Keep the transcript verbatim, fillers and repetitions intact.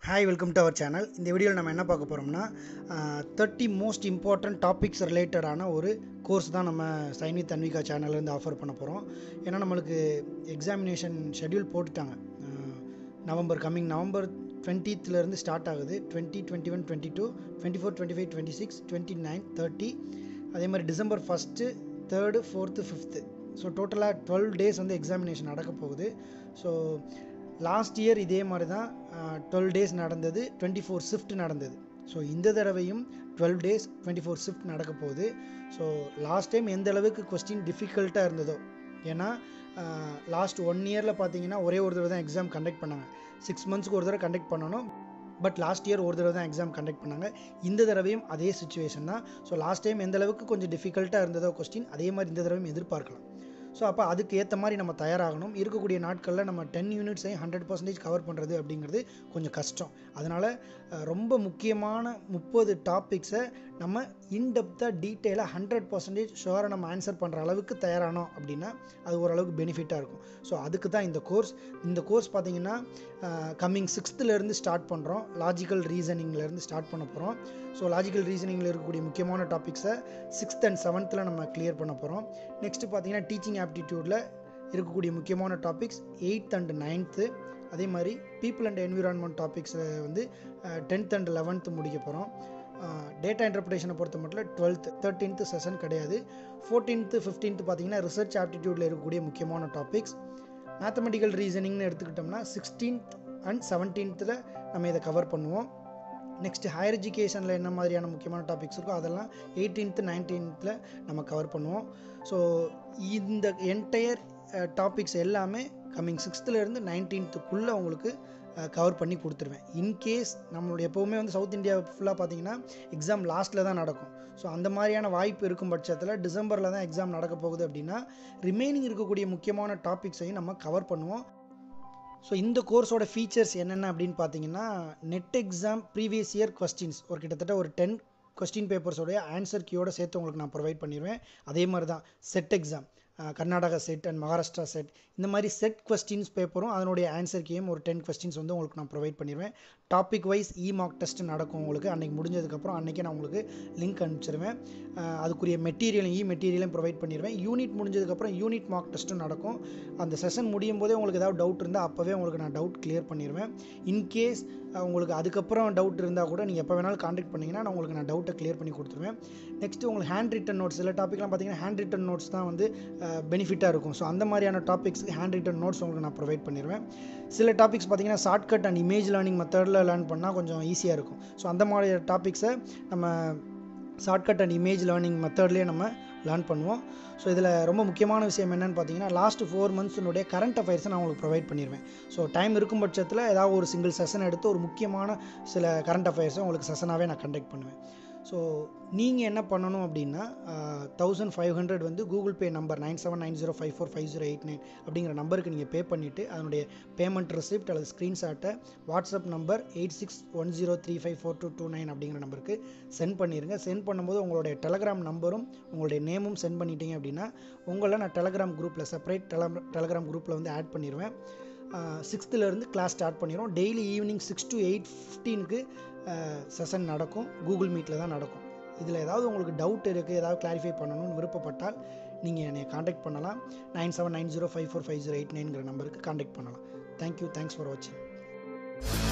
Hi, welcome to our channel. இந்த வீடியோவில் நம்ம என்ன பார்க்க போகிறோம்னா தேர்ட்டி மோஸ்ட் இம்பார்ட்டன்ட் டாபிக்ஸ் ரிலேட்டடான ஒரு கோர்ஸ் தான் நம்ம சைன் வித் அன்விகா சேனல்லேருந்து ஆஃபர் பண்ண போகிறோம். ஏன்னா நம்மளுக்கு எக்ஸாமினேஷன் ஷெட்யூல் போட்டுட்டாங்க. நவம்பர் கம்மிங் நவம்பர் டுவெண்ட்டீத்துலேருந்து ஸ்டார்ட் ஆகுது. Twenty twenty one twenty two twenty four twenty five twenty six twenty nine thirty அதே மாதிரி December first third fourth fifth so டோட்டலாக டுவெல் டேஸ் வந்து எக்ஸாமினேஷன் நடக்க போகுது. ஸோ லாஸ்ட் இயர் இதே மாதிரி தான் டுவெல் டேஸ் நடந்தது, டுவெண்ட்டி ஃபோர் ஷிஃப்ட் நடந்தது. ஸோ இந்த தடவையும் twelve days twenty four shift நடக்க போகுது. ஸோ லாஸ்ட் டைம் எந்த அளவுக்கு கொஸ்டின் டிஃபிகல்ட்டாக இருந்ததோ, ஏன்னா லாஸ்ட் ஒன் இயரில் பார்த்தீங்கன்னா ஒரே ஒரு தடவை தான் எக்ஸாம் கண்டக்ட் பண்ணாங்க. சிக்ஸ் மந்த்ஸ்க்கு ஒரு தடவை கண்டக்ட் பண்ணணும். பட் லாஸ்ட் இயர் ஒரு தடவை தான் எக்ஸாம் கண்டக்ட் பண்ணாங்க. இந்த தடவையும் அதே சுச்சுவேஷன் தான். ஸோ லாஸ்ட் டைம் எந்த அளவுக்கு கொஞ்சம் டிஃபிகல்ட்டாக இருந்ததோ கொஸ்டின், அதே மாதிரி இந்த தடவையும் எதிர்பார்க்கலாம். ஸோ அப்போ அதுக்கு ஏற்ற மாதிரி நம்ம தயாராகணும். இருக்கக்கூடிய நாட்களில் நம்ம டென் யூனிட்ஸையும் ஹண்ட்ரட் பர்சன்டேஜ் கவர் பண்ணுறது அப்படிங்கிறது கொஞ்சம் கஷ்டம். அதனால் ரொம்ப முக்கியமான முப்பது டாபிக்ஸை நம்ம இன்டெப்த்தாக டீட்டெயிலாக ஹண்ட்ரட் பர்சன்டேஜ் ஷுவராக நம்ம ஆன்சர் பண்ணுற அளவுக்கு தயாரானோம் அப்படின்னா அது ஓரளவுக்கு பெனிஃபிட்டாக இருக்கும். ஸோ அதுக்கு தான் இந்த கோர்ஸ். இந்த கோர்ஸ் பார்த்திங்கன்னா கம்மிங் சிக்ஸ்த்துலேருந்து ஸ்டார்ட் பண்ணுறோம். லாஜிக்கல் ரீசனிங்லேருந்து ஸ்டார்ட் பண்ண போகிறோம். ஸோ லாஜிக்கல் ரீசனிங்கில் இருக்கக்கூடிய முக்கியமான டாபிக்ஸை சிக்ஸ்த் அண்ட் செவன்த்தில் நம்ம கிளியர் பண்ண போகிறோம். நெக்ஸ்ட்டு பார்த்திங்கன்னா டீச்சிங் ஆப்டிடியூடில் இருக்கக்கூடிய முக்கியமான டாபிக்ஸ் எயித் அண்ட் நைன்த்து, அதே மாதிரி பீப்புள் அண்ட் என்விரான்மெண்ட் டாபிக்ஸில் வந்து டென்த் அண்ட் லெவன்த்து முடிக்க போகிறோம். டேட்டா இன்டர்பிரேஷனை பொறுத்த மட்டும் டுவெல்த் தேர்ட்டீன்த்து செஷன் கிடையாது. ஃபோர்டீன்த்து ஃபிஃப்டீன்த்து பார்த்திங்கன்னா ரிசர்ச் ஆப்டிடியூடில் இருக்கக்கூடிய முக்கியமான டாபிக்ஸ். மேத்தமெட்டிக்கல் ரீசனிங்னு எடுத்துக்கிட்டோம்னா சிக்ஸ்டீன்த் அண்ட் செவன்டீன்த்தில் நம்ம இதை கவர் பண்ணுவோம். நெக்ஸ்ட்டு ஹையர் எஜுகேஷனில் என்ன மாதிரியான முக்கியமான டாபிக்ஸ் இருக்கோ அதெல்லாம் எயிட்டீன்த்து நைன்டீன்த்தில் நம்ம கவர் பண்ணுவோம். ஸோ இந்த என்டையர் டாபிக்ஸ் எல்லாமே கம்மிங் சிக்ஸ்த்துலேருந்து நைன்டீன்த்துக்குள்ளே உங்களுக்கு கவர் பண்ணி கொடுத்துருவேன். இன்கேஸ் நம்மளுடைய எப்போவுமே வந்து சவுத் இந்தியா ஃபுல்லாக பார்த்தீங்கன்னா எக்ஸாம் லாஸ்ட்டில் தான் நடக்கும். ஸோ அந்த மாதிரியான வாய்ப்பு இருக்கும் பட்சத்தில் டிசம்பரில் தான் எக்ஸாம் நடக்க போகுது அப்படின்னா ரிமைனிங் இருக்கக்கூடிய முக்கியமான டாபிக்ஸையும் நம்ம கவர் பண்ணுவோம். ஸோ இந்த கோர்ஸோட ஃபீச்சர்ஸ் என்னென்ன அப்படின்னு பார்த்தீங்கன்னா, NET exam previous year questions ஒரு கிட்டத்தட்ட ஒரு டென் கொஸ்டின் பேப்பர்ஸோடைய ஆன்சர் கீயோட சேர்த்து உங்களுக்கு நான் ப்ரொவைட் பண்ணிடுவேன். அதே மாதிரி தான் SET exam, Karnataka SET and Maharashtra SET, இந்த மாதிரி செட் கொஸ்டின்ஸ் பேப்பரும் அதனுடைய ஆன்சர் கீயும் ஒரு டென் கொஸ்டின்ஸ் வந்து உங்களுக்கு நான் ப்ரொவைட் பண்ணிடுவேன். Topic wise e mark test நடக்கும் உங்களுக்கு. அன்றைக்கி முடிஞ்சதுக்கப்புறம் அன்றைக்கே நான் உங்களுக்கு லிங்க் அனுப்பிச்சிருவேன். அதுக்குரிய மெட்டீரியலும் இ மெட்டீரியலும் ப்ரொவைட் பண்ணிடுவேன். யூனிட் முடிஞ்சதுக்கப்புறம் யூனிட் மார்க் டெஸ்ட்டும் நடக்கும். அந்த செஷன் முடியும் போதே உங்களுக்கு ஏதாவது டவுட் இருந்தால் அப்போவே உங்களுக்கு நான் டவுட் கிளியர் பண்ணிடுவேன். இன்கேஸ் உங்களுக்கு அதுக்கப்புறம் டவுட் இருந்தால் கூட நீங்கள் எப்போ வேணாலும் கான்டாக்ட் பண்ணிங்கன்னா நான் உங்களுக்கு நான் டவுட்டை கிளியர் பண்ணி கொடுத்துருவேன். நெக்ஸ்ட்டு உங்களுக்கு ஹேண்ட் ரிட்டன் நோட்ஸ், சில டாப்பிக்லாம் பார்த்தீங்கன்னா ஹேண்ட் ரிட்டன் நோட்ஸ் தான் வந்து பெனிஃபிட்டாக இருக்கும். ஸோ அந்த மாதிரியான டாபிக்ஸ்க்கு ஹேண்ட் ரிட்டன் நோட்ஸ் உங்களுக்கு நான் ப்ரொவைட் பண்ணிடுவேன். சில டாபிக்ஸ் பார்த்தீங்கன்னா ஷார்ட்கட் அண்ட் இமேஜ் லேர்னிங் மெத்தடில் லேர்ன் பண்ணால் கொஞ்சம் ஈஸியாக இருக்கும். ஸோ அந்த மாதிரி டாபிக்ஸை நம்ம ஷார்ட்கட் அண்ட் இமேஜ் லேர்னிங் மெத்தட்லேயே நம்ம லேர்ன் பண்ணுவோம். ஸோ இதில் ரொம்ப முக்கியமான விஷயம் என்னென்னு பார்த்தீங்கன்னா, லாஸ்ட் ஃபோர் மந்த்ஸினுடைய கரண்ட் அஃபேர்ஸை நான் உங்களுக்கு ப்ரொவைட் பண்ணிடுவேன். ஸோ டைம் இருக்கும் பட்சத்தில் ஏதாவது ஒரு சிங்கிள் செஷன் எடுத்து ஒரு முக்கியமான சில கரண்ட் அஃபேர்ஸை உங்களுக்கு செஷனாகவே நான் கண்டக்ட் பண்ணுவேன். ஸோ நீங்கள் என்ன பண்ணணும் அப்படின்னா, தௌசண்ட் ஃபைவ் ஹண்ட்ரட் வந்து Google Pay number nine seven nine zero five four five zero eight nine அப்படிங்கிற நம்பருக்கு நீங்கள் பே பண்ணிவிட்டு அதனுடைய பேமெண்ட் ரெசிப்ட் அல்லது ஸ்க்ரீன்ஷாட்டை WhatsApp number eight six one zero three five four two two nine அப்படிங்கிற நம்பருக்கு சென்ட் பண்ணிடுங்க. சென்ட் பண்ணும்போது உங்களுடைய டெலகிராம் நம்பரும் உங்களுடைய நேமும் சென்ட் பண்ணிட்டீங்க அப்படின்னா உங்களை நான் டெலகிராம் குரூப்பில் செப்பரேட் டெல டெலகிராம் குரூப்பில் வந்து ஆட் பண்ணிடுவேன். சிக்ஸ்த்துலேருந்து கிளாஸ் ஸ்டார்ட் பண்ணிடுவோம். Daily evening six to eight ஃபிஃப்டீனுக்கு செஷன் நடக்கும். கூகுள் மீட்டில் தான் நடக்கும். இதில் ஏதாவது உங்களுக்கு டவுட் இருக்குது, ஏதாவது கிளாரிஃபை பண்ணணும்னு விருப்பப்பட்டால் நீங்கள் என்னை காண்டாக்ட் பண்ணலாம். Nine seven nine zero five four five zero eight நைன்கிற நம்பருக்கு காண்டாக்ட் பண்ணலாம். தேங்க்யூ. தேங்க்ஸ் ஃபார் வாட்சிங்.